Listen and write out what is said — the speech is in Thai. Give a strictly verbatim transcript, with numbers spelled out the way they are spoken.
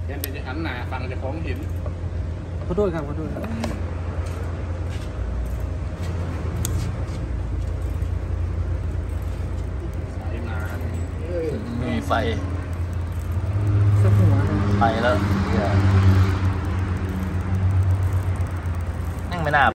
เห็นจะหันหน้าฟังจะฟ้องเห็นขอโทษครับขอโทษครับสายมามีไฟสักหัวไปแล้วนั่งไม่น่า